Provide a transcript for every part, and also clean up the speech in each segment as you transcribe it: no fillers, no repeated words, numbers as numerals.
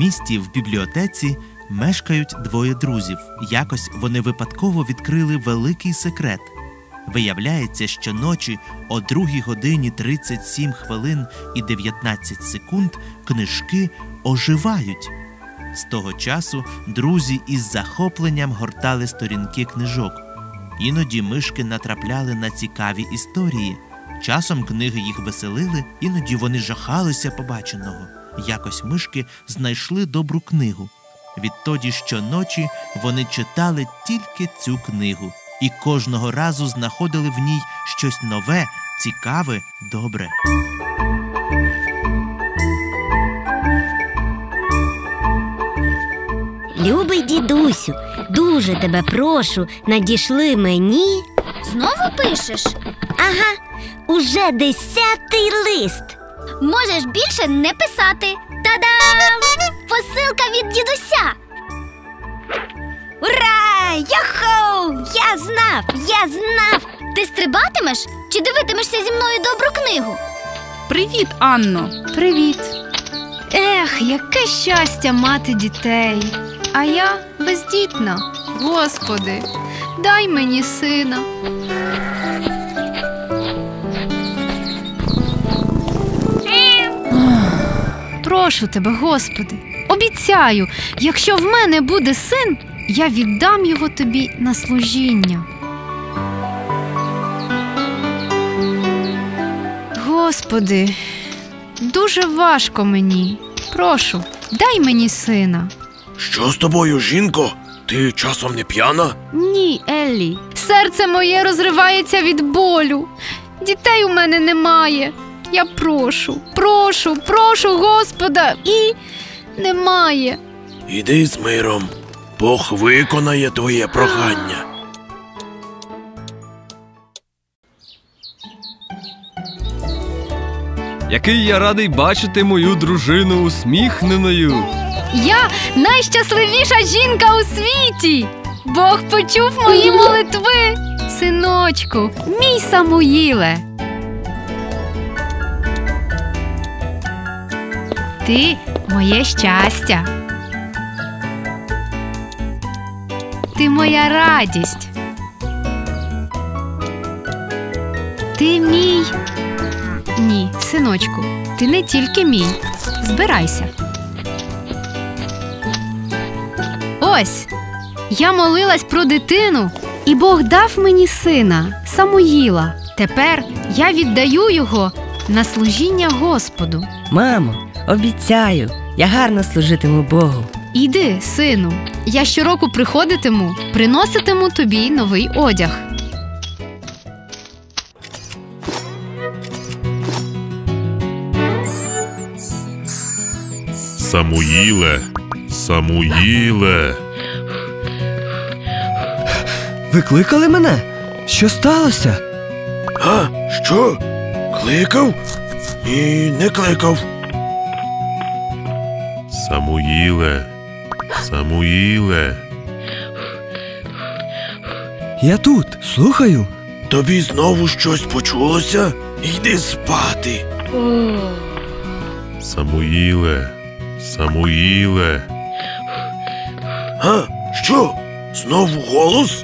місті в бібліотеці мешкають двоє друзів. Якось вони випадково відкрили великий секрет. Виявляється, що ночі о 2:37 і 19 секунд книжки оживають. З того часу друзі із захопленням гортали сторінки книжок. Іноді мишки натрапляли на цікаві історії. Часом книги їх веселили, іноді вони жахалися побаченого. Якось мишки знайшли добру книгу. Відтоді щоночі вони читали тільки цю книгу. І кожного разу знаходили в ній щось нове, цікаве, добре. Любий дідусю, дуже тебе прошу, надішли мені… Знову пишеш? Ага, уже 10-й лист. Можеш більше не писати. Та-дам! Посилка від дідуся! Ура! Яху! Я знав! Ти стрибатимеш чи дивитимешся зі мною добру книгу? Привіт, Анно! Привіт! Ех, яке щастя мати дітей! А я бездітна. Господи, дай мені сина. Прошу тебе, Господи, обіцяю, якщо в мене буде син, я віддам його тобі на служіння. Господи, дуже важко мені. Прошу, дай мені сина. Що з тобою, жінко? Ти часом не п'яна? Ні, Еллі. Серце моє розривається від болю. Дітей у мене немає. Я прошу, Господа, і немає. Іди з миром. Бог виконає твоє прохання. Який я радий бачити мою дружину усміхненою. Я найщасливіша жінка у світі. Бог почув мої молитви. Синочку, мій Самуїле. Ти моє щастя. Ти моя радість. Ти мій... Ні, синочку, ти не тільки мій. Збирайся. Ось, я молилась про дитину, і Бог дав мені сина, Самуїла. Тепер я віддаю його на служіння Господу. Мамо, обіцяю, я гарно служитиму Богу. Іди, сину, я щороку приходитиму, приноситиму тобі новий одяг. Самуїле, Самуїле. Ви кликали мене? Що сталося? А, що? Кликав? Ні, не кликав. Самуїле, Самуїле. Я тут, слухаю. Тобі знову щось почулося? Йди спати. Самуїле, Самуїле. А, що? Знову голос?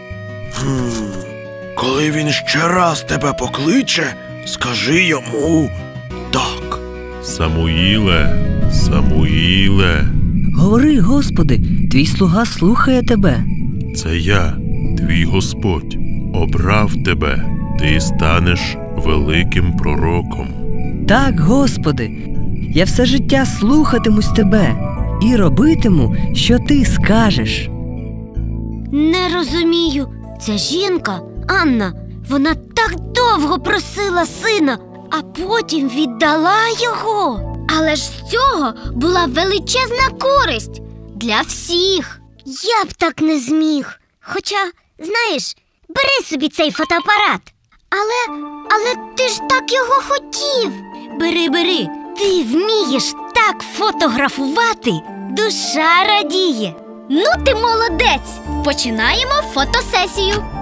Коли він ще раз тебе покличе, скажи йому так. Самуїле, Самуїле. Говори, Господи, твій слуга слухає тебе. Це я, твій Господь, обрав тебе. Ти станеш великим пророком. Так, Господи, я все життя слухатимусь тебе і робитиму, що ти скажеш. Не розумію. Ця жінка, Анна, вона так довго просила сина, а потім віддала його. Але ж з цього була величезна користь для всіх. Я б так не зміг. Хоча, знаєш, бери собі цей фотоапарат. Але ти ж так його хотів. Бери. Ти вмієш так фотографувати. Душа радіє. Ну ти молодець! Починаємо фотосесію.